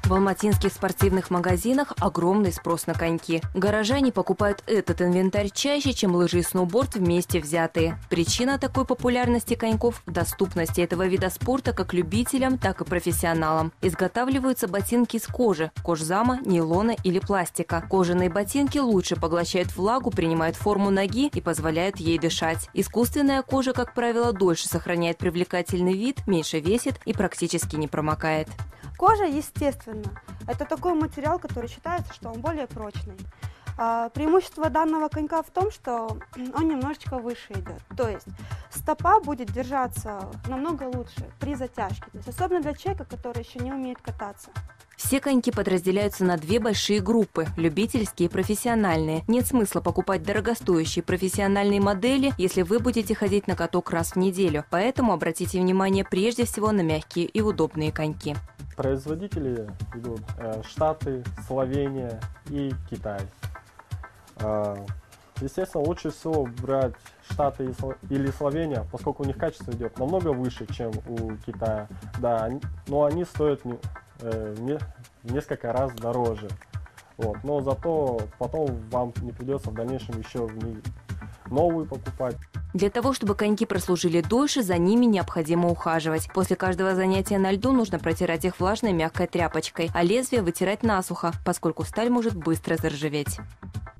В алматинских спортивных магазинах огромный спрос на коньки. Горожане покупают этот инвентарь чаще, чем лыжи и сноуборд вместе взятые. Причина такой популярности коньков – в доступности этого вида спорта как любителям, так и профессионалам. Изготавливаются ботинки из кожи, кожзама, нейлона или пластика. Кожаные ботинки лучше поглощают влагу, принимают форму ноги и позволяют ей дышать. Искусственная кожа, как правило, дольше сохраняет привлекательный вид, меньше весит и практически не промокает. Кожа, естественно, это такой материал, который считается, что он более прочный. Преимущество данного конька в том, что он немножечко выше идет. То есть стопа будет держаться намного лучше при затяжке. То есть особенно для человека, который еще не умеет кататься. Все коньки подразделяются на две большие группы – любительские и профессиональные. Нет смысла покупать дорогостоящие профессиональные модели, если вы будете ходить на каток раз в неделю. Поэтому обратите внимание прежде всего на мягкие и удобные коньки. Производители идут Штаты, Словения и Китай. Естественно, лучше всего брать Штаты или Словения, поскольку у них качество идет намного выше, чем у Китая. Да, но они стоят в несколько раз дороже. Вот. Но зато потом вам не придется в дальнейшем еще новые покупать. Для того, чтобы коньки прослужили дольше, за ними необходимо ухаживать. После каждого занятия на льду нужно протирать их влажной мягкой тряпочкой, а лезвие вытирать насухо, поскольку сталь может быстро заржаветь.